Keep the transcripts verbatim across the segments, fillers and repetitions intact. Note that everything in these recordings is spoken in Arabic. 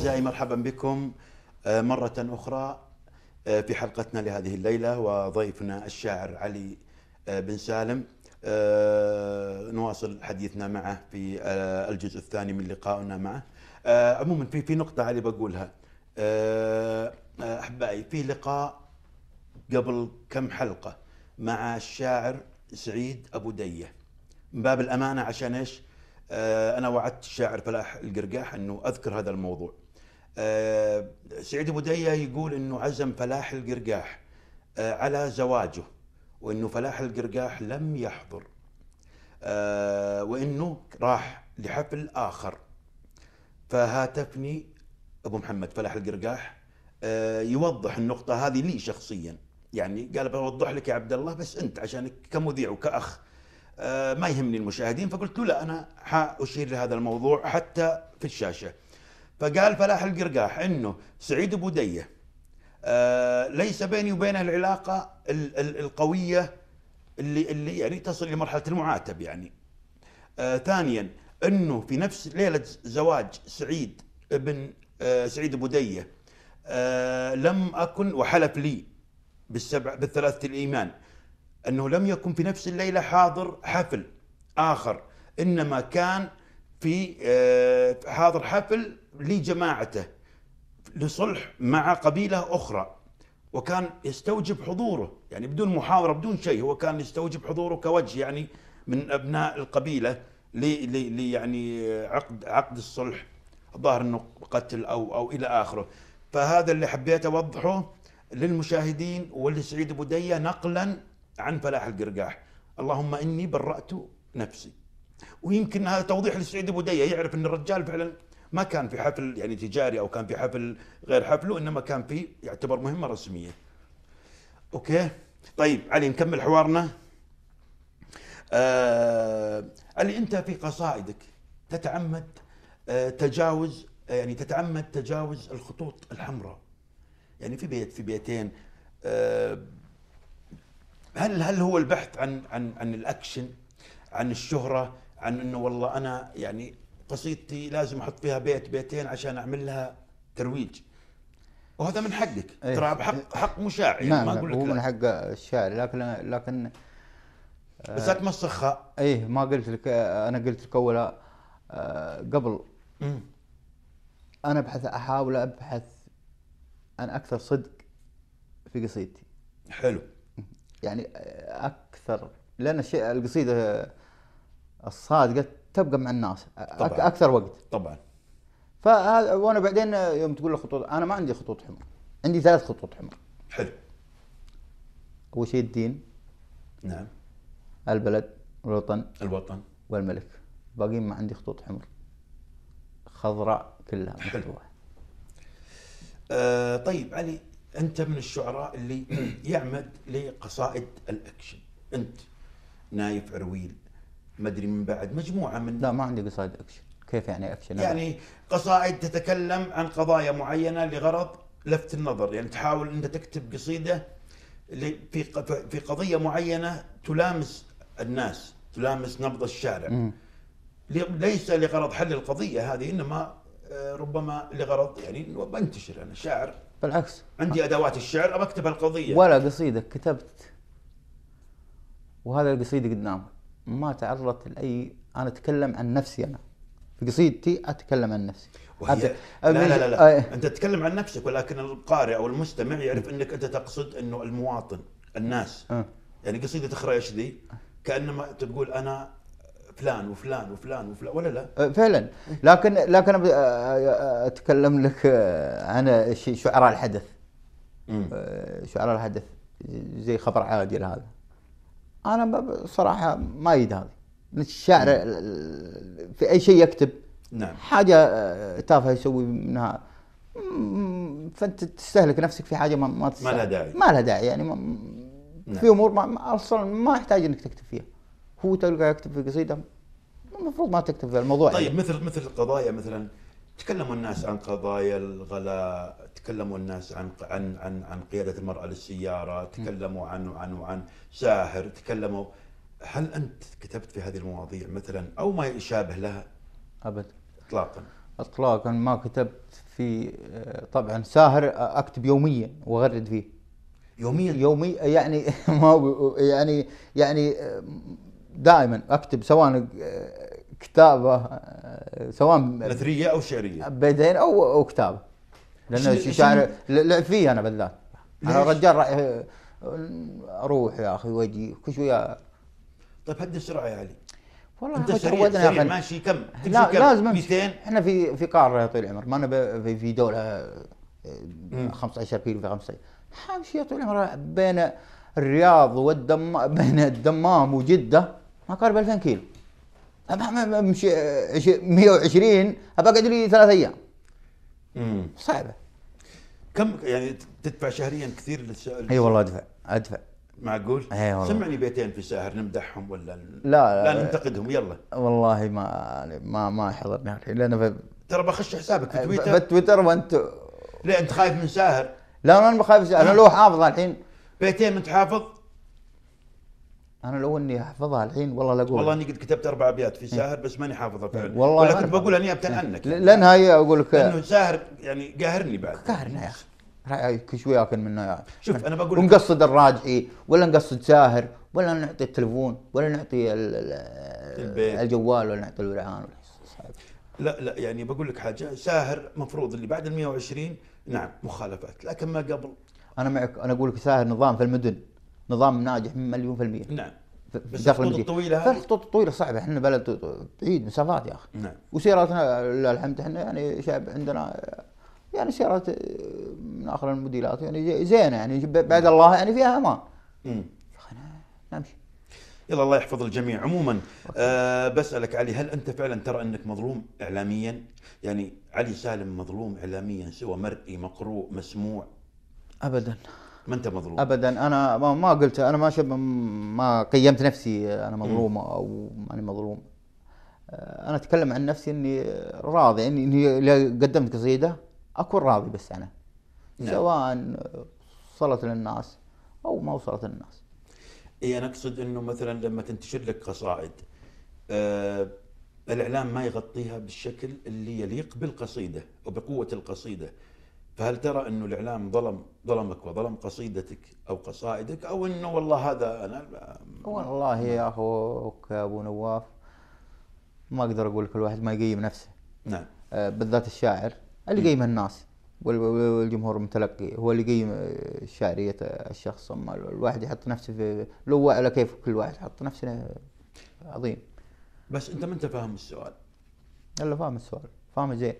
أعزائي مرحبا بكم مرة أخرى في حلقتنا لهذه الليلة، وضيفنا الشاعر علي بن سالم. نواصل حديثنا معه في الجزء الثاني من لقائنا معه. عموما في في نقطة علي بقولها أحبائي، في لقاء قبل كم حلقة مع الشاعر سعيد أبو دية. من باب الأمانة عشان إيش؟ أنا وعدت الشاعر فلاح القرقاح أنه أذكر هذا الموضوع. سعيد أبو دية يقول أنه عزم فلاح القرقاح على زواجه، وأنه فلاح القرقاح لم يحضر، وأنه راح لحفل آخر. فهاتفني أبو محمد فلاح القرقاح يوضح النقطة هذه لي شخصيا، يعني قال بوضح لك يا عبد الله بس أنت عشانك كمذيع وكأخ ما يهمني المشاهدين. فقلت له لا، أنا حأشير لهذا الموضوع حتى في الشاشة. فقال فلاح القرقاح إنه سعيد أبو دية ليس بيني وبينه العلاقة القوية اللي اللي يعني تصل لمرحلة المعاتب يعني. آه ثانيا انه في نفس ليلة زواج سعيد ابن آه سعيد أبو دية آه لم اكن، وحلف لي بالسبع بالثلاثة الايمان انه لم يكن في نفس الليلة حاضر حفل اخر، انما كان في آه حاضر حفل لجماعته لصلح مع قبيلة اخرى، وكان يستوجب حضوره يعني بدون محاورة بدون شيء. هو كان يستوجب حضوره كوجه يعني من أبناء القبيلة ل يعني عقد عقد الصلح، ظاهر انه قتل او او الى اخره. فهذا اللي حبيت اوضحه للمشاهدين ولسعيد أبو دية نقلا عن فلاح القرقاح. اللهم اني برأت نفسي. ويمكن هذا توضيح لسعيد أبو دية يعرف ان الرجال فعلا ما كان في حفل يعني تجاري او كان في حفل غير حفله، انما كان في يعتبر مهمة رسمية. اوكي طيب علي نكمل حوارنا. آه علي، انت في قصائدك تتعمد آه تجاوز آه يعني تتعمد تجاوز الخطوط الحمراء، يعني في بيت في بيتين. آه هل هل هو البحث عن عن عن الاكشن، عن الشهرة، عن انه والله انا يعني قصيدتي لازم احط فيها بيت بيتين عشان اعمل لها ترويج، وهذا من حقك إيه ترى بحق حق مشاع يعني نعم ما نعم اقول لك هو لا. من حق الشاعر، لكن لكن بس لا تمسخها. ايه ما قلت لك، انا قلت لك اول قبل مم. انا ابحث احاول ابحث عن اكثر صدق في قصيدتي، حلو يعني اكثر، لان الشيء القصيده الصادقه تبقى مع الناس طبعاً. اكثر وقت طبعا. فهذا. وانا بعدين يوم تقول لي خطوط، انا ما عندي خطوط حمر، عندي ثلاث خطوط حمر. حلو. اول شيء الدين، نعم. البلد، الوطن، الوطن، والملك. باقي ما عندي خطوط حمر، خضراء كلها حلو. مفتوحة. آه طيب علي، انت من الشعراء اللي يعمد لقصائد الاكشن. انت نايف عرويل ما ادري من بعد مجموعه من لا ما عندي قصائد اكشن. كيف يعني اكشن؟ يعني قصائد تتكلم عن قضايا معينه لغرض لفت النظر، يعني تحاول انت تكتب قصيده في في قضيه معينه تلامس الناس، تلامس نبض الشارع. مم. ليس لغرض حل القضيه هذه، انما ربما لغرض يعني بنتشر. انا شاعر بالعكس، عندي ادوات الشعر ابى اكتب القضيه. ولا قصيدة كتبت وهذا القصيدة قدامك ما تعرضت لاي، انا اتكلم عن نفسي. انا في قصيدتي اتكلم عن نفسي. وهي أت... لا لا لا, لا. أ... انت تتكلم عن نفسك، ولكن القارئ او المستمع يعرف انك انت تقصد انه المواطن، الناس. أه. يعني قصيدة خريش ذي كانما تقول انا فلان وفلان وفلان وفلان، ولا لا؟ فعلا. لكن لكن اتكلم لك عن شعراء الحدث. مم. شعراء الحدث زي خبر عاجل هذا، انا بصراحه ما يد هذه. الشاعر في اي شيء يكتب نعم. حاجه تافهه يسوي منها، فانت تستهلك نفسك في حاجه ما ما, ما لها داعي، ما لها داعي يعني ما نعم. في امور ما اصلا ما يحتاج انك تكتب فيها. هو تلقى يكتب في قصيده المفروض ما تكتب في الموضوع. طيب يعني. مثل مثل القضايا مثلا، تكلموا الناس عن قضايا الغلاء، تكلموا الناس عن عن عن عن قيادة المرأة للسيارة، تكلموا عن عن عن ساحر، تكلموا. هل أنت كتبت في هذه المواضيع مثلا أو ما يشابه لها؟ ابد إطلاقا. اطلاقا ما كتبت في. طبعا ساهر اكتب يوميا واغرد فيه يوميا يومي يعني ما هو- يعني يعني دائما اكتب سواء كتابه سواء نثريه او شعريه؟ بيدين او او كتابه، لانه شنو- شاعر شنو- لعب فيه انا بالذات. انا ليش؟ رجال رايح اروح يا اخي واجي كل شويه. طيب هدي السرعه يا علي. والله انت يا اخي سريع تعودنا يا سريع اخي. ماشي كم تمشي لا كم لازم أمشي. مئتين؟ احنا في في قاره يا طويل العمر، ما انا ب- في في دوله مم. خمسة عشر كيلو في خمسة عشر. حامشي يا طويل العمر بين الرياض والدمام، بين الدمام وجده ما قارب ألفين كيلو. أما- أما- امشي عش- مئة وعشرين ابى اقعد لي ثلاث ايام. مم. صعبه. كم يعني تدفع شهريا كثير للسؤال؟ اي والله ادفع ادفع. معقول؟ إي والله. سمعني بيتين في ساهر نمدحهم ولا لا لا لا ننتقدهم يلا. والله ما ما ما حضرنا الحين لان في ترى بخش حسابك في في تويتر. تويتر وانت. ليه انت خايف من ساهر؟ لا انا بخاف، انا لو حافظها الحين. بيتين انت حافظ؟ انا لو اني احفظها الحين والله لا اقول. والله اني قد كتبت اربع ابيات في ساهر بس ماني حافظها فعلا. والله ولا ما كنت أنا بقولها نيابه عنك يعني. لانها هي اقول لك لانه ساهر يعني قاهرني بعد. قهرنا يا اخي. رأي كل شوي اكل منه يا شوف انا بقول لك ونقصد الراجعي ولا نقصد ساهر ولا نعطي التلفون ولا نعطي ال- ال- البيت. الجوال ولا نعطي الولعان. لا لا يعني بقول لك حاجه، ساهر مفروض اللي بعد ال مئة وعشرين نعم مخالفات، لكن ما قبل. انا معك، انا اقول لك ساهر نظام في المدن، نظام ناجح مليون في المية. نعم في بس داخل الخطوط المدينة. الطويله هذه. فالخطوط الطويله صعبه، احنا بلد بعيد مسافات يا اخي. نعم وسياراتنا لله الحمد احنا يعني شعب عندنا يعني سيارات من اخر الموديلات يعني زينه يعني بعد الله يعني فيها امان. امم نمشي. يلا الله يحفظ الجميع. عموما أه بسألك علي، هل أنت فعلا ترى أنك مظلوم إعلاميا؟ يعني علي سالم مظلوم إعلاميا سواء مرئي مقروء مسموع؟ ابدا ما أنت مظلوم؟ ابدا. انا ما, ما قلت، انا ما شب ما قيمت نفسي انا مظلوم او ماني مظلوم. انا اتكلم عن نفسي اني راضي، اني اني إذا قدمت قصيده اكون راضي بس انا. نعم. سواء وصلت للناس او ما وصلت للناس. إيه أنا أقصد أنه مثلا لما تنتشر لك قصائد أه الإعلام ما يغطيها بالشكل اللي يليق بالقصيدة وبقوة القصيدة، فهل ترى أنه الإعلام ظلم ظلمك وظلم قصيدتك أو قصائدك، أو أنه والله هذا أنا والله يا اخوك يا ابو نواف ما اقدر اقول كل واحد ما يقيم نفسه. نعم آه، بالذات الشاعر اللي يقيمه الناس وال- والجمهور المتلقي هو اللي يقيم آه، شعرية الشخص. اما الواحد يحط نفسه في لو على كيف كل واحد يحط نفسه عظيم. بس أنت ما أنت فاهم السؤال. يلا فاهم السؤال، فاهم زين.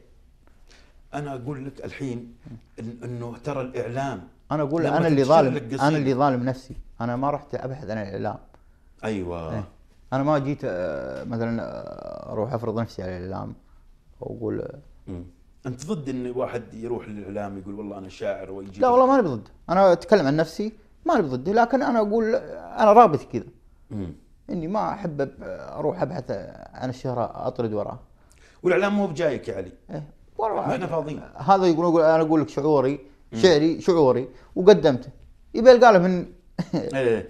انا اقول لك الحين إن انه ترى الاعلام انا اقول لما انا اللي تنتشر ظالم، لك قصيدة. انا اللي ظالم نفسي. انا ما رحت ابحث عن الاعلام. ايوه إيه. انا ما جيت آه، مثلا آه، اروح افرض نفسي على الاعلام واقول آه، مم. انت ضد ان واحد يروح للاعلام يقول والله انا شاعر ويجي؟ لا والله ماني بضد. انا اتكلم عن نفسي ماني بضده، لكن انا اقول آه، انا رابط كذا مم. اني ما احب اروح ابحث عن الشهرة اطرد وراه. والاعلام مو بجايك يا علي. إيه. والله ما احنا فاضيين. هذا يقول يقول انا اقول لك شعوري شعري شعوري وقدمته، يبي يلقى له من ايه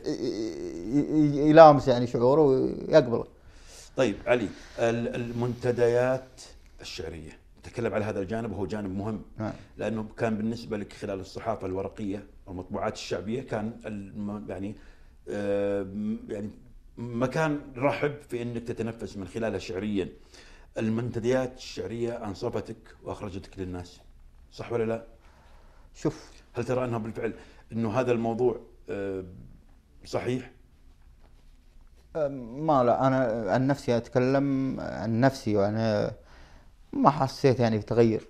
يلامس يعني شعوره ويقبله. طيب علي، ال- المنتديات الشعريه نتكلم على هذا الجانب وهو جانب مهم. نعم. لانه كان بالنسبه لك خلال الصحافه الورقيه والمطبوعات الشعبيه كان الم- يعني آه، يعني مكان رحب في انك تتنفس من خلالها شعريا. المنتديات الشعريه انصفتك واخرجتك للناس، صح ولا لا؟ شوف هل ترى انها بالفعل انه هذا الموضوع آه، صحيح؟ ما لا، انا عن نفسي اتكلم عن نفسي وانا ما حسيت يعني بتغير.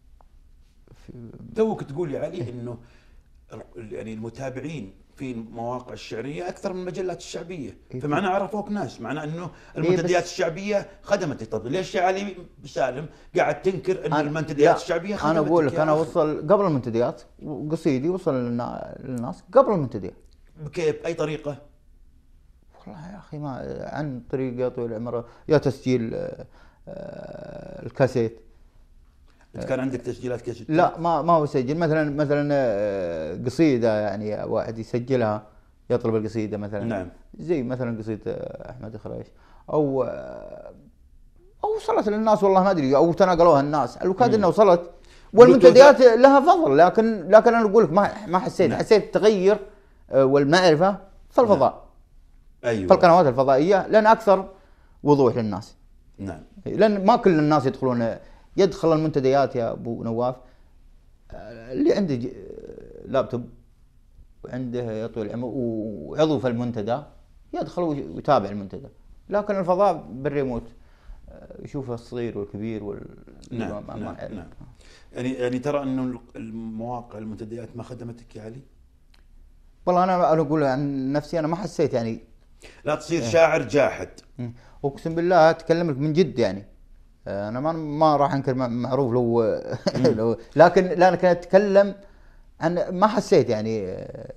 توك تقول يا علي انه يعني المتابعين في المواقع الشعريه اكثر من المجلات الشعبيه، فمعناه عرفوك ناس، معناه انه المنتديات الشعبيه خدمتك. طب ليش يا علي سالم قاعد تنكر ان أنا- المنتديات لا، الشعبيه خدمتك؟ انا اقول لك يا انا أخي؟ وصل قبل المنتديات وقصيدي وصل للنا- للناس قبل المنتديات. بكيف اي طريقه؟ والله يا اخي ما عن طريق يا طويل العمر يا تسجيل آه، آه، الكاسيت. انت كان عندك تسجيلات كاسيت؟ لا ما ما هو يسجل مثلا مثلا آه، قصيده يعني واحد يسجلها يطلب القصيده مثلا. نعم. زي مثلا قصيده آه، احمد خريش او آه، او وصلت للناس والله ما ادري، او تناقلوها الناس، الوكاد انها وصلت. والمنتديات لها فضل، لكن لكن انا اقول لك ما ما حسيت نعم. حسيت تغير والمعرفه في الفضاء نعم. ايوه في القنوات الفضائيه، لان اكثر وضوح للناس. نعم. لان ما كل الناس يدخلون، يدخل المنتديات يا ابو نواف اللي عنده لابتوب وعنده يا طويل العمر وعضو في المنتدى يدخل ويتابع المنتدى، لكن الفضاء بالريموت يشوف الصغير والكبير وال نعم ما نعم, نعم. يعني يعني ترى انه المواقع المنتديات ما خدمتك يا علي؟ والله انا انا اقول عن نفسي انا ما حسيت يعني. لا تصير شاعر جاحد. اقسم بالله اتكلم لك من جد يعني. انا ما ما راح انكر معروف لو, لو لكن لا انا اتكلم عن ما حسيت يعني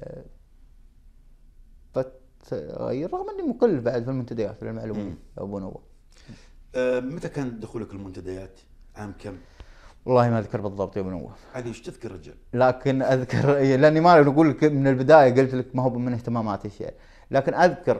فتغير، رغم اني مقل بعد في المنتديات للمعلومه ابو نواف. أه متى كان دخولك المنتديات؟ عام كم؟ والله ما اذكر بالضبط يا ابو نواف. علي ايش تذكر رجل؟ لكن اذكر لاني ما اقول لك من البدايه، قلت لك ما هو من اهتماماتي الشيء، لكن اذكر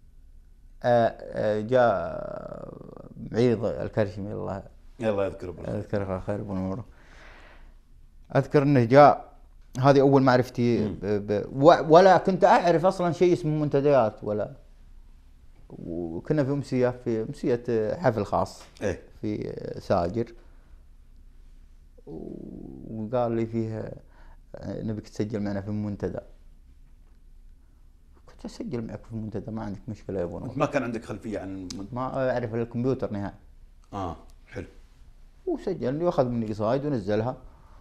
جاء عيد الكرشمي الله يلا اذكره اذكره خير ابو نور. اذكر انه جاء، هذه اول معرفتي ب... ب... ولا كنت اعرف اصلا شيء اسمه منتديات ولا. وكنا في امسيه في امسيه حفل خاص ايه في ساجر، وقال لي فيه نبيك تسجل معنا في المنتدى. كنت اسجل معك في المنتدى ما عندك مشكله يا ابو نور. ما كان عندك خلفيه عن ما اعرف الكمبيوتر نهائي. اه حلو. وسجلني واخذ مني قصايد ونزلها.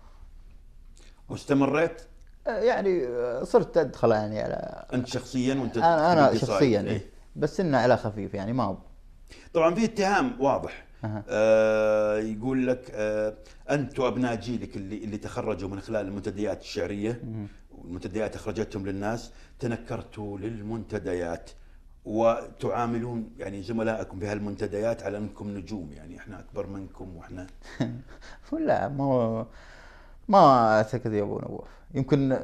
واستمريت؟ يعني صرت ادخل يعني على انت شخصيا وانت انا, أنا شخصيا إيه؟ بس انه على خفيف يعني ما هو. طبعا في اتهام واضح. أه. آه يقول لك آه انت وابناء جيلك اللي اللي تخرجوا من خلال المنتديات الشعريه والمنتديات اخرجتهم للناس، تنكرتوا للمنتديات وتعاملون يعني زملائكم بهالمنتديات على انكم نجوم، يعني احنا اكبر منكم واحنا لا ما ما اعتقد يا ابو نواف. يمكن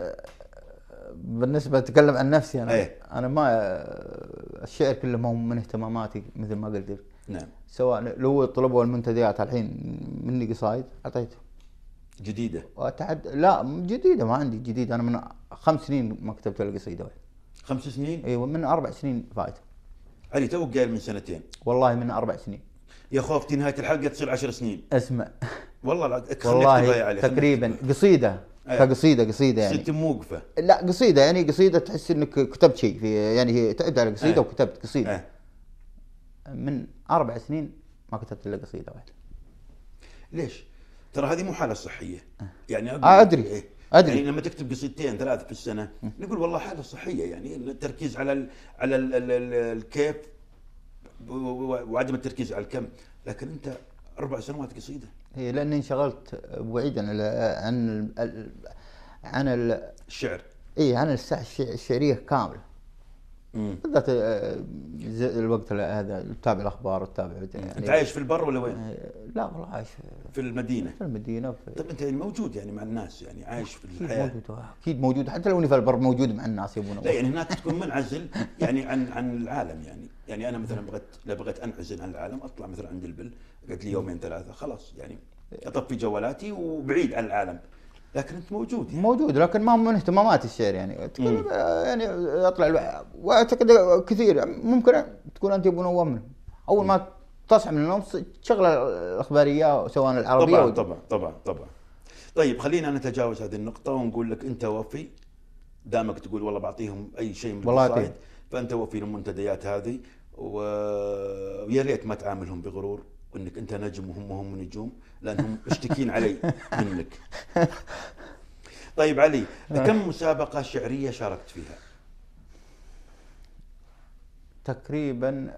بالنسبه اتكلم عن نفسي انا أيه. انا ما الشعر كله ما هو من اهتماماتي مثل ما قلت لك. نعم. سواء لو طلبوا المنتديات الحين مني قصايد اعطيته جديده. واتعد لا جديده ما عندي جديد. انا من خمس سنين ما كتبت ولا قصيده واحده. خمس سنين؟ ايوه من اربع سنين فايته. علي توك قايل من سنتين. والله من اربع سنين. يا خوفتي نهايه الحلقه تصير عشر سنين. اسمع والله لا والله يا علي تقريبا قصيده أيه. كقصيده قصيده يعني ست موقفه. لا قصيده يعني قصيده تحس انك كتبت شيء في يعني تعبت على قصيده أيه. وكتبت قصيده أيه. من اربع سنين ما كتبت الا قصيده واحده. ليش؟ ترى هذه مو حاله صحيه. يعني أقول آه ادري إيه؟ ادري يعني لما تكتب قصيدتين ثلاث في السنه نقول والله حاله صحيه، يعني التركيز على ال على ال ال ال الكيف وعدم التركيز على الكم، لكن انت اربع سنوات قصيده. هي لاني انشغلت بعيدا عن عن ال عن ال الشعر. اي عن الساحه الشعريه كامله. بالذات الوقت هذا تتابع الاخبار وتتابع يعني. انت عايش في البر ولا وين؟ لا والله عايش في المدينه. في المدينه في... طيب انت موجود يعني مع الناس، يعني عايش في الحياه. اكيد موجود اكيد موجود، حتى لو اني في البر موجود مع الناس يا ابو نواف. لا يعني هناك تكون منعزل يعني عن عن العالم يعني. يعني انا مثلا بغيت لا بغيت انعزل عن العالم اطلع مثلا عند البل قلت لي يومين ثلاثه خلاص يعني اطفي جوالاتي وبعيد عن العالم. لكن انت موجود يعني. موجود لكن ما هو من اهتمامات الشعر يعني. يعني اطلع واعتقد كثير ممكن تكون انت ابو نواف منه. اول ما تصحى من النوم تشغل الاخباريه سواء العربيه طبعا طبعا طبعا طبعا. طيب خلينا نتجاوز هذه النقطه ونقول لك انت وفي دامك تقول والله بعطيهم اي شيء من القصائد، فانت وفي المنتديات هذه ويا ريت ما تعاملهم بغرور وانك انت نجم وهم هم نجوم، لانهم مشتكين علي منك. طيب علي، كم مسابقه شعريه شاركت فيها؟ تقريبا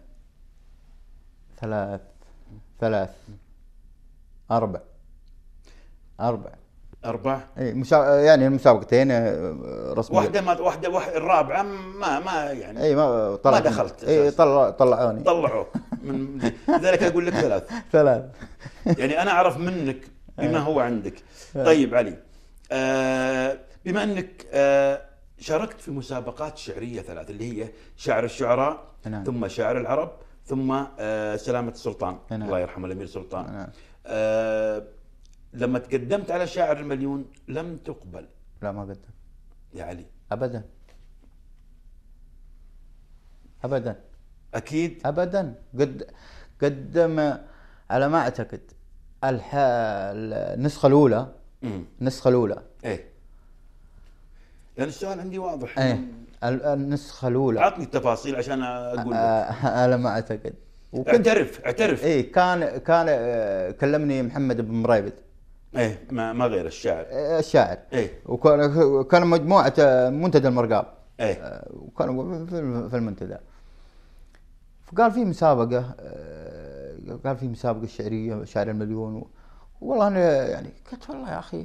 ثلاث ثلاث اربع اربع اربع اي مسا... يعني المسابقتين رسميه. واحده ما واحده واحده الرابعه ما ما يعني اي ما طلع ما دخلت. اي طلع طلعوني طلعوك من لذلك اقول لك ثلاث ثلاث يعني انا اعرف منك بما هو عندك. طيب علي، آه بما انك آه شاركت في مسابقات شعريه ثلاث اللي هي شعر الشعراء نعم. ثم شعر العرب ثم آه سلامة السلطان، نعم. الله يرحمه الأمير سلطان. نعم. آه لما تقدمت على شاعر المليون لم تقبل. لا ما قدم يا علي. ابدا ابدا أكيد. ابدا. قد قدم على ما اعتقد الح... النسخه الاولى. امم النسخه الاولى ايه، لأن السؤال عندي واضح. ايه ال- النسخه الاولى. عطني التفاصيل عشان أقول لك. آه، على ما اعتقد. اعترف اعترف. ايه كان كان آه، كلمني محمد بن مريبد. ايه ما ما غير الشاعر. آه، الشاعر. ايه. وكان كان مجموعه آه، منتدى المرقاب. ايه. آه، وكانوا في في المنتدى. فقال في مسابقه، آه، قال في مسابقه شعريه شاعر المليون و... والله انا يعني قلت والله يا اخي،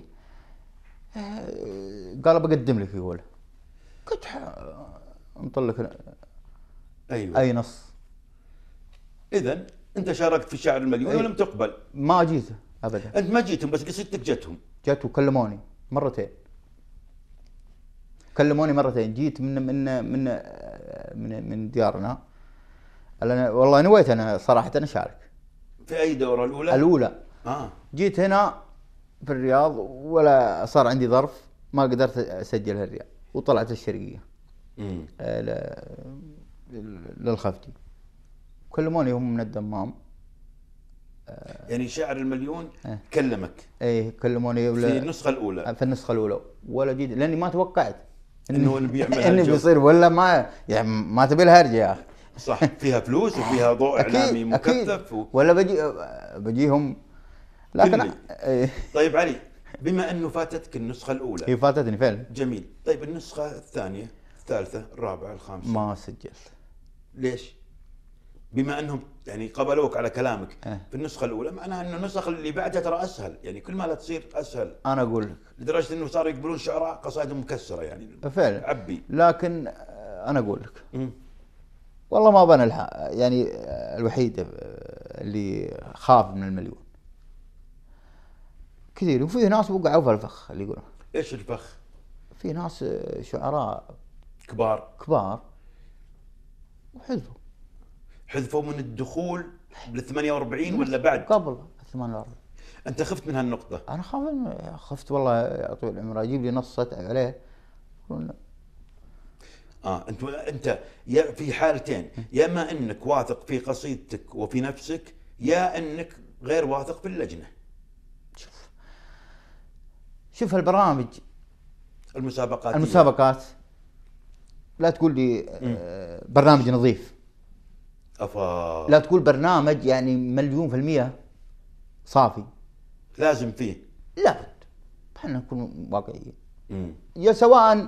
آه، قال بقدم لك. يقول قلت مطلق ايوه. اي نص. اذا انت شاركت في شاعر المليون أي. ولم تقبل. ما جيت ابدا. انت ما جيتهم بس قصتك جتهم. جت وكلموني مرتين. كلموني مرتين. جيت من من من من, من ديارنا. انا والله نويت انا صراحه انا اشارك. في اي دوره؟ الاولى؟ الاولى. اه. جيت هنا في الرياض ولا صار عندي ظرف ما قدرت اسجل الرياض وطلعت الشرقيه. امم للخفتي. كلموني هم من الدمام. يعني شاعر المليون اه. كلمك؟ ايه كلموني ولا في النسخه الاولى؟ في النسخه الاولى ولا جيت لاني ما توقعت انه اللي بيعمل انه هالجو. بيصير ولا ما يعني ما تبي لها هرجه يا اخي. صح، فيها فلوس وفيها ضوء اعلامي مكثف و... ولا بجي بجيهم لكن كلي. إيه. طيب علي، بما انه فاتتك النسخه الاولى. هي فاتتني فعلا. جميل. طيب النسخه الثانيه، الثالثه، الرابعه، الخامسه؟ ما سجلت. ليش؟ بما انهم يعني قبلوك على كلامك اه. في النسخه الاولى، معناها انه النسخ اللي بعدها ترى اسهل، يعني كل ما لا تصير اسهل. انا اقول لك لدرجه انه صاروا يقبلون شعراء قصائدهم مكسره يعني. فعلا. عبي. لكن انا اقول لك مم. والله ما بنى الحق يعني الوحيد اللي خاف من المليون كثير. وفي ناس وقعوا في الفخ اللي يقولون. ايش الفخ؟ في ناس شعراء كبار كبار وحذفوا. حذفوا من الدخول بال ثمانية وأربعين ولا بعد؟ قبل ثمانية وأربعين. انت خفت من هالنقطه؟ انا خاف خفت والله يا طويل العمر اجيب لي نص اتعب عليه. اه انت انت يا في حالتين، يا اما انك واثق في قصيدتك وفي نفسك، يا انك غير واثق في اللجنه. شوف شوف البرامج المسابقات المسابقات لا تقول لي آه برنامج نظيف. افا. لا تقول برنامج يعني مليون في المية صافي. لازم فيه. لا احنا نكون واقعيين. امم يا سواء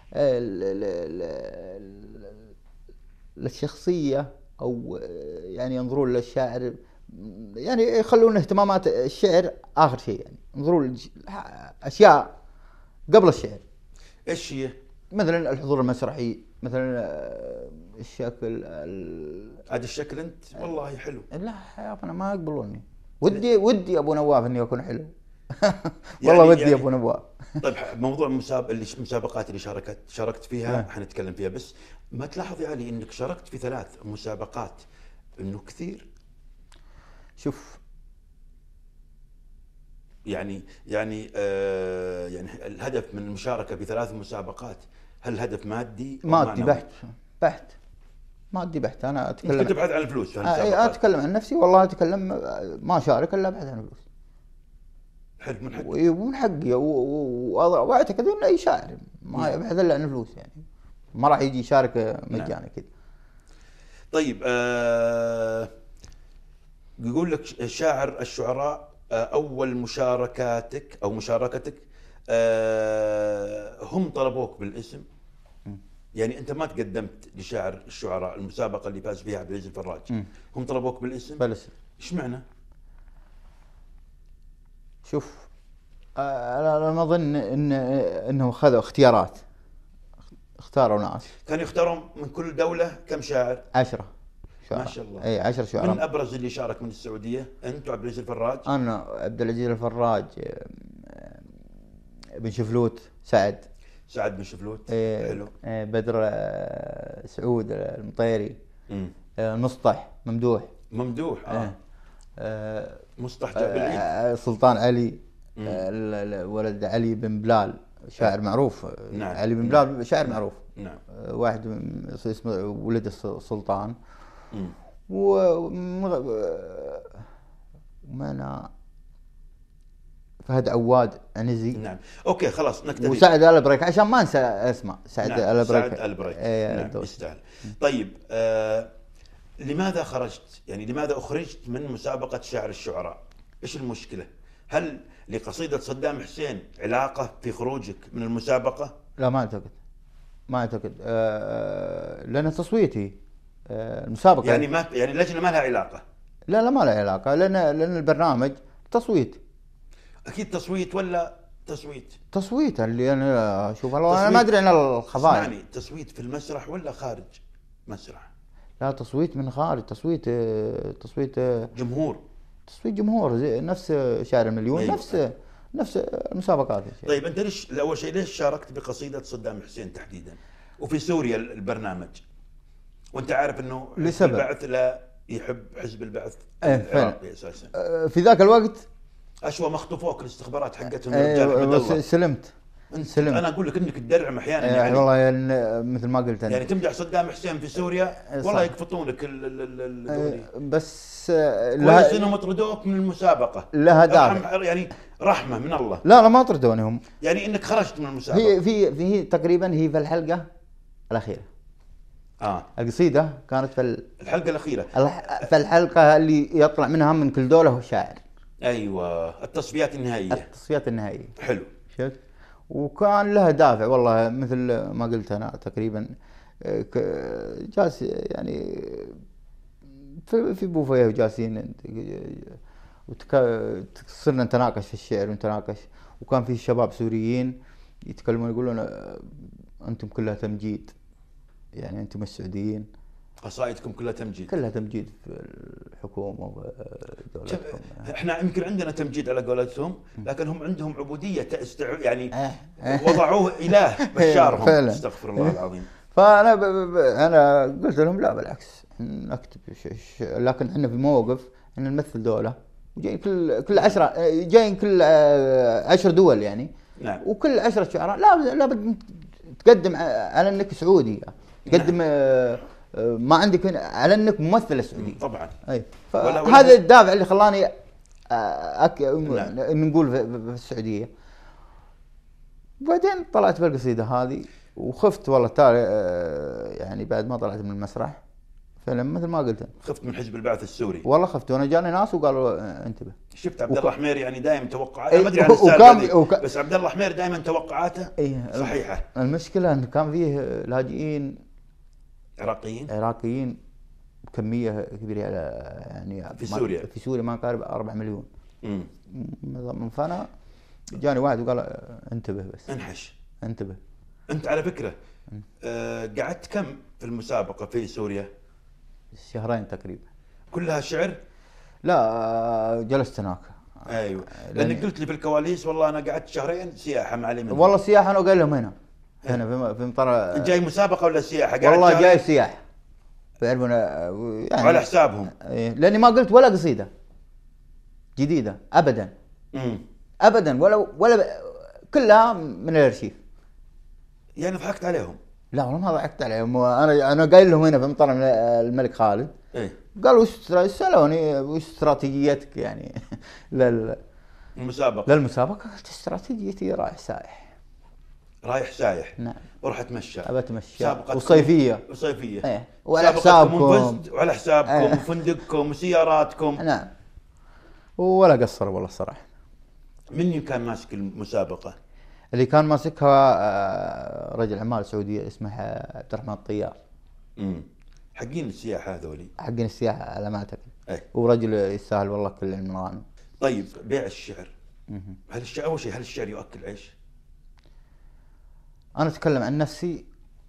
للشخصية أو يعني ينظرون للشاعر، يعني يخلون اهتمامات الشعر آخر شيء، يعني ينظرون أشياء قبل الشعر. ايش هي؟ مثلا الحضور المسرحي، مثلا الشكل. هذا الشكل انت والله حلو. لا يا أنا ما يقبلوني. ودي ودي أبو نواف إني أكون حلو. والله يعني ودي يعني أبو نواف. طيب موضوع المساب... اللي المسابقات اللي شاركت شاركت فيها أه. حنتكلم فيها، بس ما تلاحظ يا علي انك شاركت في ثلاث مسابقات انه كثير؟ شوف يعني يعني آه يعني الهدف من المشاركه في ثلاث مسابقات، هل هدف مادي؟ مادي بحت بحت مادي بحت. انا اتكلم كنت تبحث عن الفلوس في المسابقات. اتكلم عن نفسي والله. اتكلم ما شارك الا ابحث عن الفلوس. حلو، من حقك. ومن حقي واعتقد ان اي شاعر ما يبحث الا عن الفلوس، يعني ما راح يجي يشارك مجانا كذا. طيب آه يقول لك شاعر الشعراء آه اول مشاركاتك او مشاركتك آه هم طلبوك بالاسم، يعني انت ما تقدمت لشاعر الشعراء المسابقه اللي فاز فيها عبد العزيز الفراج، م. هم طلبوك بالاسم؟ بالاسم. ايش معنى؟ شوف انا ما اظن ان انهم خذوا اختيارات، اختاروا ناس. كانوا يختارون من كل دوله كم شاعر؟ عشرة شعراء. ما شاء الله. اي عشرة شعراء. من ابرز اللي شارك من السعوديه؟ انت وعبد العزيز الفراج؟ انا عبد العزيز الفراج، بن شفلوت سعد سعد بن شفلوت. إيه حلو. إيه بدر سعود المطيري. امم آه، مسطح ممدوح. ممدوح اه, آه. آه. مسطح جاب العيد. آه. سلطان علي. آه. ال- ال- ولد علي بن بلال شاعر معروف. نعم. علي بن نعم. بلال شاعر معروف. نعم. آه. واحد من- اسمه ولد السلطان. مم. و ومنا فهد عواد عنزي. نعم اوكي خلاص نكتفي. وسعد البريك عشان ما انسى اسمه سعد نعم. البريك. سعد البريك ايه نعم يستاهل. طيب آه لماذا خرجت يعني لماذا اخرجت من مسابقة شعر الشعراء؟ ايش المشكلة؟ هل لقصيدة صدام حسين علاقة في خروجك من المسابقة؟ لا ما اعتقد ما اعتقد آه لان تصويتي آه المسابقه يعني ما يعني اللجنة ما لها علاقة؟ لا لا ما لها علاقه لان لان البرنامج تصويت. اكيد تصويت ولا تصويت؟ تصويت اللي انا اشوف والله انا ما ادري عن الخفايا. اسمعني تصويت في المسرح ولا خارج مسرح؟ لا تصويت من خارج تصويت آه تصويت آه جمهور. تصويت جمهور زي نفس شاعر المليون. أيوة. نفس نفس المسابقات. طيب انت ليش اول شيء ليش شاركت بقصيده صدام حسين تحديدا وفي سوريا البرنامج وانت عارف انه حزب لسبب. البعث لا يحب حزب البعث إيه، العراقي اساسا؟ آه في ذاك الوقت اشوى ما خطفوك الاستخبارات حقتهم آه رجال احمد الله. سلمت انت سلمت. انا اقول لك انك تدرعم احيانا آه يعني والله يعني مثل ما قلت أنا. يعني تمدح صدام حسين في سوريا صح. والله يقفطونك ال- ال- ال- ال- آه بس آه كويس لها انهم طردوك من المسابقه. لها دافع. رحم- يعني رحمه من الله. لا لا ما طردوني هم. يعني انك خرجت من المسابقه. هي في في تقريبا هي في الحلقه الاخيره. اه القصيده كانت في ال- الحلقه الاخيره. الح- في الحلقه اللي يطلع منها من كل دوله هو شاعر. ايوه التصفيات النهائيه. التصفيات النهائيه. حلو. شفت؟ وكان لها دافع والله مثل ما قلت انا تقريبا آه، ك- جالس يعني في في بوفيه وجالسين وتك- صرنا نتناقش في الشعر ونتناقش وكان في شباب سوريين يتكلمون يقولون آه، انتم كلها تمجيد يعني انتم السعوديين قصائدكم كلها تمجيد. كلها تمجيد في الحكومه ودولتكم. احنا يمكن عندنا تمجيد على قولتهم لكن هم عندهم عبوديه تستع... يعني آه. وضعوه اله بشارهم. فعلا. استغفر الله العظيم. فانا ب... ب... انا قلت لهم لا بالعكس نكتب ش... ش... لكن احنا في موقف ان نمثل دوله وجايين كل كل عشرة جايين كل آه، عشر دول يعني. نعم. وكل عشرة شعراء لا لابد تقدم على انك سعودي تقدم آه، آه، ما عندك هنا على انك ممثل سعودي. طبعا. اي ولا- ولا- هذا الدافع اللي خلاني آه، أك... نعم. نقول في... في السعوديه. وبعدين طلعت بالقصيده هذه وخفت والله تالي آه، يعني بعد ما طلعت من المسرح فعلا مثل ما قلت خفت من حزب البعث السوري. والله خفت. وانا جاني ناس وقالوا آه، انتبه. شفت عبد الله وك- حمير يعني دائما توقعاته إيه، ما ادري عن وك- السالفه وكان- دي وك- بس عبد الله حمير دائما توقعاته إيه، صحيحه. المشكله انه كان فيه لاجئين عراقيين عراقيين بكميه كبيره على يعني في ما- سوريا. في سوريا ما يقارب أربعة مليون. امم من فانا جاني واحد وقال آه، انتبه بس انحش. انتبه. انت على فكره آه قعدت كم في المسابقه في سوريا؟ شهرين تقريبا. كلها شعر؟ لا آه، جلست هناك. ايوه لأن- لانك قلت لي في الكواليس والله انا قعدت شهرين سياحه مع علي منهم. والله سياحه انا قايل لهم هنا هنا في في مطار. انت جاي مسابقه ولا سياحه؟ قاعد والله شهرين جاي سياح تعرفون آه، يعني على حسابهم. إيه، لاني ما قلت ولا قصيده جديده ابدا امم ابدا ولا ولا ب- كلها من الارشيف. يعني ضحكت عليهم. لا والله ما ضحكت عليهم. انا انا قايل لهم هنا في مطار الملك خالد ايه قالوا وش استرا- سالوني وش استراتيجيتك يعني لل المسابقه للمسابقه. قلت استراتيجيتي رايح سايح. رايح سايح. نعم بروح اتمشى. ابى اتمشى مسابقتكم- وصيفيه. وصيفيه. ايه وعلى سابقتكم حسابكم. وفزت وعلى حسابكم إيه. وفندقكم وسياراتكم. نعم ولا قصر والله الصراحه. من كان ماسك المسابقه؟ اللي كان ماسكها آه، رجل اعمال سعودي اسمه عبد الرحمن الطيار امم حقين السياحه هذولي. حقين السياحه على ما اعتقد. ايه ورجل يستاهل والله كل المرانه. طيب بيع الشعر. هل الشعر اول شيء هل الشعر يؤكل عيش؟ انا اتكلم عن نفسي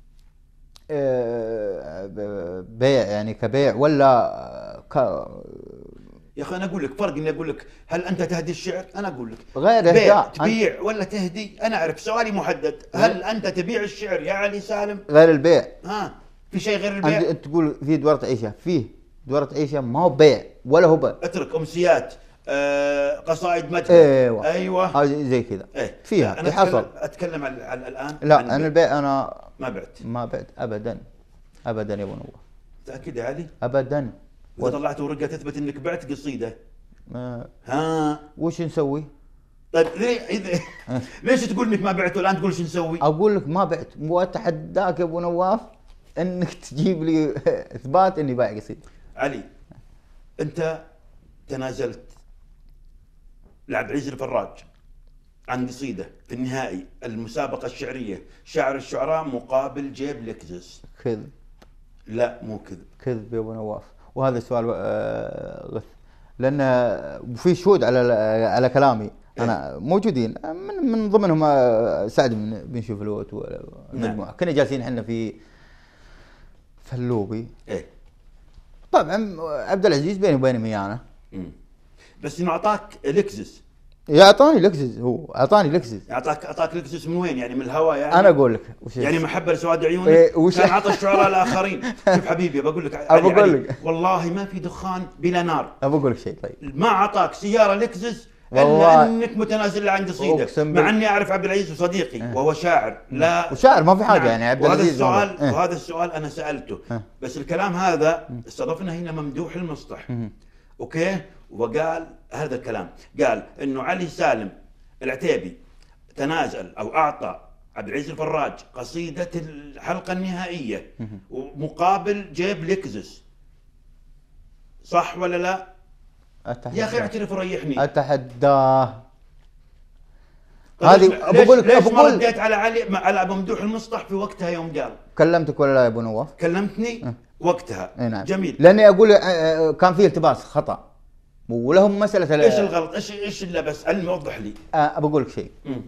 آه، ب- بيع يعني كبيع ولا ك يا اخي انا اقول لك فرق اني اقول لك هل انت تهدي الشعر؟ انا اقول لك غير بيع إهداء. تبيع ولا تهدي؟ انا اعرف سؤالي محدد. هل انت تبيع الشعر يا علي سالم؟ غير البيع. ها في شيء غير البيع؟ انت تقول في دوره عيشه، فيه دوره عيشه ما هو بيع ولا هو بيع. اترك امسيات، آه، قصائد مدح. ايوه ايوه هذه زي كذا. ايه فيها انا حصل. اتكلم, أتكلم عن عن الان. لا عن انا البيع انا ما بعت. ما بعت ابدا ابدا يا ابو نواف. متاكد يا علي؟ ابدا. وطلعت ورقه تثبت انك بعت قصيده. ما ها وش نسوي؟ طيب ليه إذا ليش تقول انك ما بعت والان تقول شو نسوي؟ اقول لك ما بعت، واتحداك يا ابو نواف انك تجيب لي اثبات اني بايع قصيده. علي انت تنازلت لعبد العزيز الفراج عن قصيده في النهائي المسابقه الشعريه شاعر الشعراء مقابل جيب لكزس. كذب. لا مو كذب. كذب يا ابو نواف، وهذا سؤال آه، غث، لان في شهود على على كلامي انا موجودين، من من ضمنهم آه، سعد بن بن شفلوت والمجموعه. كنا جالسين احنا في فلوبي. ايه طبعا عبد العزيز بيني وبينه ميانه. امم بس انه اعطاك لكزس. اعطاني لكزس، هو اعطاني لكزس. اعطاك اعطاك لكزس من وين يعني؟ من الهواء يعني؟ انا اقول لك وش يعني محبه لسواد عيونك. إيه وش كان عطى الشعراء الاخرين. شوف حبيبي بقول لك أبى أقول لك. والله ما في دخان بلا نار. ابى اقول لك شيء. طيب ما اعطاك سياره لكزس والله الا انك متنازل عن قصيده، أقسم مع بال- اني اعرف عبد العزيز صديقي أه. وهو شاعر. لا وشاعر ما في حاجه نعم. يعني عبد وهذا العزيز السؤال أه. وهذا السؤال انا سالته. أه. بس الكلام هذا استضفنا هنا ممدوح المسطح. أه. اوكي، وقال هذا الكلام، قال انه علي سالم العتيبي تنازل او اعطى عبد العزيز الفراج قصيده الحلقه النهائيه ومقابل جيب لكزس. صح ولا لا؟ أتحدى. يا اخي اعترف وريحني. اتحداه. طيب هذه ليش- ابى اقول لك ليش ابى ما اقول رديت على علي على ابو ممدوح المسطح في وقتها يوم قال؟ كلمتك ولا لا يا ابو نواف؟ كلمتني وقتها. اي نعم. جميل. لاني اقول آه، آه، كان في التباس خطا ولهم مساله ال- ايش الغلط؟ ايش ايش اللي بس علمي وضح لي. آه، ابى اقول لك شيء. مم.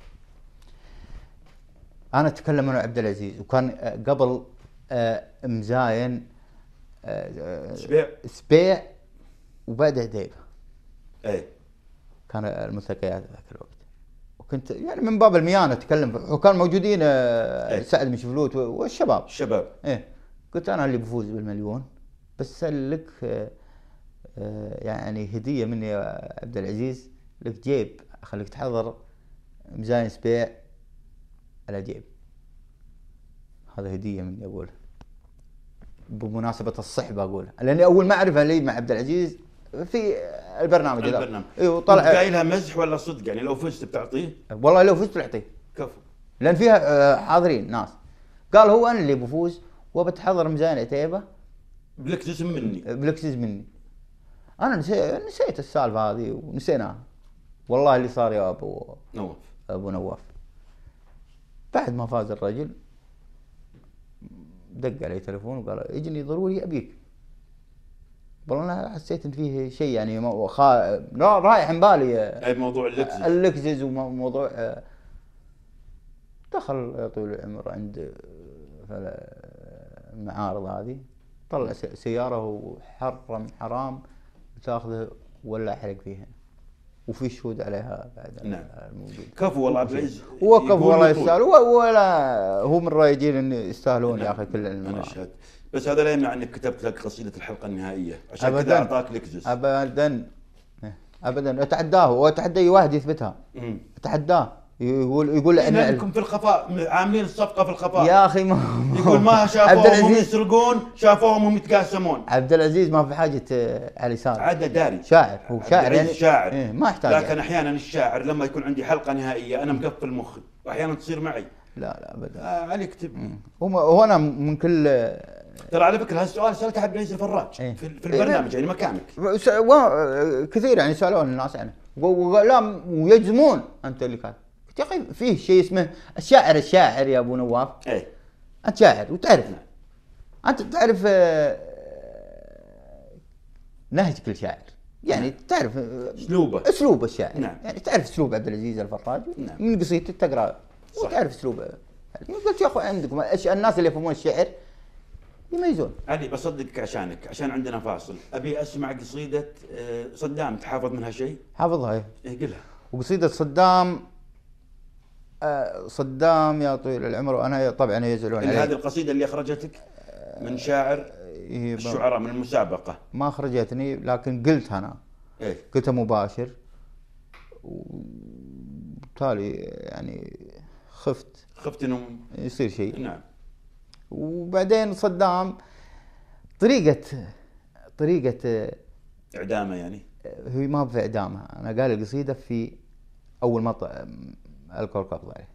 انا اتكلم انا عبد العزيز وكان آه، قبل آه، مزاين آه، آه، سبيع. سبيع وبعد عديبه ايه كان الملتقيات ذاك الوقت، وكنت يعني من باب الميانه اتكلم، وكان موجودين آه، إيه. سعد بن شفلوت والشباب. الشباب. ايه قلت انا اللي بفوز بالمليون، بس لك آه، آه، يعني هديه مني يا عبد العزيز، لك جيب اخليك تحضر مزاين سبيع على جيب، هذا هديه مني اقولها بمناسبه الصحبه اقولها، لاني اول معرفه لي مع عبد العزيز في البرنامج هذا. البرنامج. ايوه طلع طلع قايلها مزح ولا صدق يعني؟ لو فزت بتعطيه؟ والله لو فزت بعطيه، كفو. لان فيها آه، حاضرين ناس. قال هو انا اللي بفوز وبتحضر مزاين عتيبه لك جسم مني. بلكسز مني. انا نسيت نسيت السالفه هذه ونسيناها والله اللي صار يا ابو نواف. ابو نواف. بعد ما فاز الرجل دق علي تليفون وقال اجني ضروري ابيك. والله انا حسيت ان فيه شيء يعني مو- خا... لا رايح عن بالي اي موضوع اللكزس. اللكزز وموضوع آه، دخل يا طويل العمر عند فلا- المعارض هذه، طلع س- سياره وحرم حرام تاخذه ولا حرق فيها، وفي شهود عليها بعد نعم. الموجود. كفو والله عبد العزيز. وقف يقول والله يطول. يستاهل و- ولا هو من الرايجين ان يستاهلون يا اخي كل انا العلم. اشهد. بس هذا لا يمنع انك كتبت لك قصيده الحلقه النهائيه عشان كذا أبداً. اعطاك لكزس. ابدا ابدا اتحداه واتحدى اي واحد يثبتها. امم اتحداه يقول يقول ان لانكم في الخفاء عاملين الصفقه في الخفاء. يا اخي ما يقول ما عبد شافوهم هم العزيز يسرقون، شافوهم هم يتقاسمون. عبد العزيز ما في حاجه آه، علي سالم. عاد داري. شاعر هو عبد شاعر العزيز يعني شاعر. إيه ما يحتاج لكن يعني. احيانا الشاعر لما يكون عندي حلقه نهائيه انا مقفل مخي واحيانا تصير معي. لا لا ابدا. آه علي اكتب. هو هو انا من كل ترى على فكره هالسؤال سالته عبد العزيز الفراج إيه. في, في البرنامج يعني مكانك. س- و- كثير يعني سالوني الناس عنه و- و- لا ويجزمون انت اللي كان. قلت يا اخي فيه شيء اسمه الشاعر الشاعر يا ابو نواف. ايه انت شاعر وتعرف انت تعرف آه، نهج كل شاعر يعني تعرف آه، اسلوبه. اسلوب الشاعر. نعم. يعني تعرف اسلوب عبد العزيز الفراج نعم. من قصيدته تقرا صح. وتعرف اسلوبه. قلت يا اخوي عندكم إيش الناس اللي يفهمون الشعر يميزون. علي بصدقك عشانك عشان عندنا فاصل، ابي اسمع قصيده آه، صدام، تحافظ منها شيء؟ حافظها هي. ايه قلها. وقصيدة صدام آه، صدام يا طويل العمر وانا طبعا يزعلون اللي علي. هذه القصيده اللي اخرجتك؟ من شاعر إيه ب- الشعراء من المسابقة. ما خرجتني، لكن قلتها انا، ايه قلتها مباشر، وبالتالي يعني خفت خفت انه يصير شيء. نعم. وبعدين صدام طريقة طريقة اعدامه يعني. هي ما في اعدامها، انا قال القصيدة في اول ما ط- القى القبض عليه.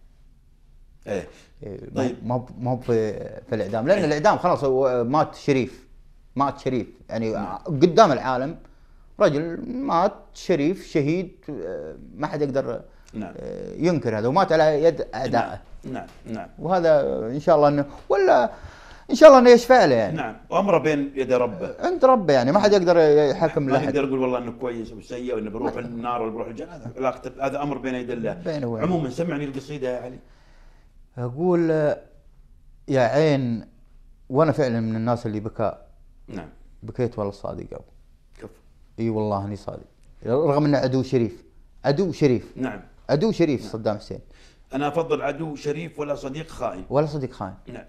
ايه إيه، طيب. ما ما في في الاعدام، لان الاعدام خلاص هو مات شريف، مات شريف يعني نعم. قدام العالم، رجل مات شريف شهيد، آه، ما حد يقدر نعم. آه، ينكر هذا، ومات على يد اعدائه. نعم نعم وهذا ان شاء الله انه، ولا ان شاء الله انه يشفع له يعني. نعم. وامره بين يدي ربه. عند ربه يعني، ما حد يقدر يحكم ما لاحد. نقدر نقول والله انه كويس او سيء وانه بروح النار ولا بروح الجنه، هذا علاقة- هذا امر بين يدي الله. بينه وبين. عموما سمعني القصيده يا علي. اقول آه، يا عين، وانا فعلا من الناس اللي بكاء، نعم. بكيت والله صادق ابو. كفو. اي والله اني صادق، رغم انه عدو شريف، عدو شريف، نعم. عدو شريف صدام حسين، انا افضل عدو شريف ولا صديق خائن. ولا صديق خاين. نعم.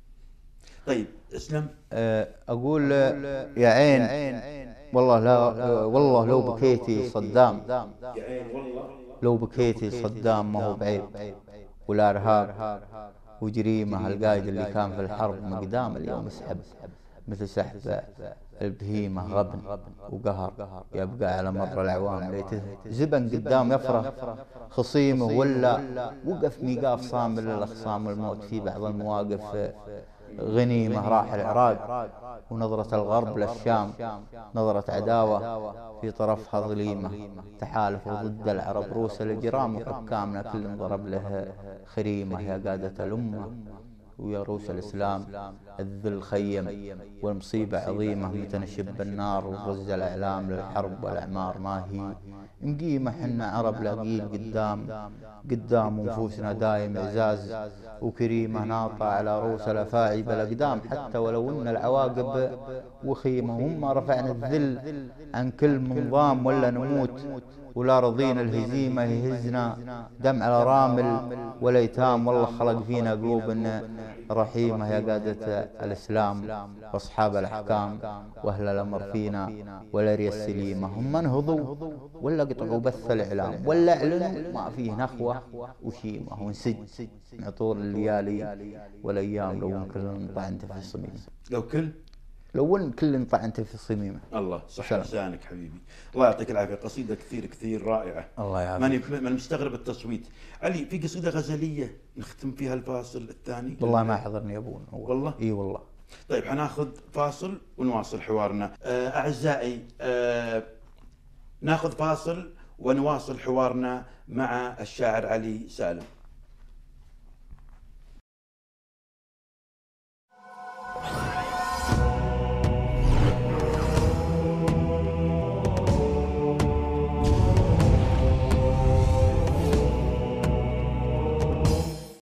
طيب اسلم. أه، اقول آه، يا عين، والله لا آه، والله لو بكيتي صدام، يا عين والله لو بكيتي صدام ما هو بعيب، ولا ارهاب وجريمه القائد اللي كان في الحرب مقدام اليوم اسحب، مثل سحب البهيمة غبن وقهر، يبقى على مر الأعوام ليته زبن قدام يفرح خصيمه، ولا وقف ميقاف صامل للأخصام، الموت في بعض المواقف غنيمة، راح العراق ونظرة الغرب للشام، نظرة عداوة في طرفها ظليمة، تحالف ضد العرب روس الجرام، وحكامنا كل ضرب له خريمة، يا قادة الأمة ويا روس الإسلام الذل خيم، والمصيبة عظيمة متنشب بالنار، وغز الإعلام للحرب والأعمار ما هي مقيمة، حنا عرب لاقين قدام قدام، ونفوسنا دايم إعزاز وكريمة، ناطع على روس الأفاعي بالأقدام، حتى ولو إن العواقب وخيمة، هم رفعنا الذل عن كل منظام، ولا نموت ولا رضينا الهزيمة، يهزنا دمع على رامل والأيتام، والله خلق فينا قلوب رحيمة، يا قادة الإسلام وأصحاب الأحكام وأهل الأمر فينا والأريا السليمة، هم انهضوا ولا قطعوا بث الإعلام، ولا أعلنوا ما فيه نخوة وشيمة، ونسج مع طول الليالي والأيام، لو كل طعنت في الصميم، لو كل لو ان كل طعنت في الصميمة. الله صح لسانك حبيبي، الله يعطيك العافيه، قصيده كثير كثير رائعه. الله يعافيك. ماني ماني مستغرب التصويت. علي، في قصيده غزليه نختم فيها الفاصل الثاني. والله ما حضرني يا ابونا والله. اي والله. طيب حناخذ فاصل ونواصل حوارنا. آه اعزائي، آه ناخذ فاصل ونواصل حوارنا مع الشاعر علي سالم.